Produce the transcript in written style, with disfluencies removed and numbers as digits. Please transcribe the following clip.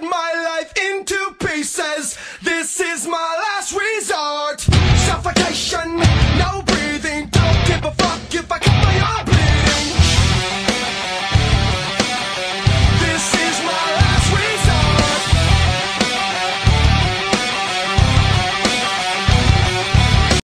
cut my life into pieces. This is my last resort.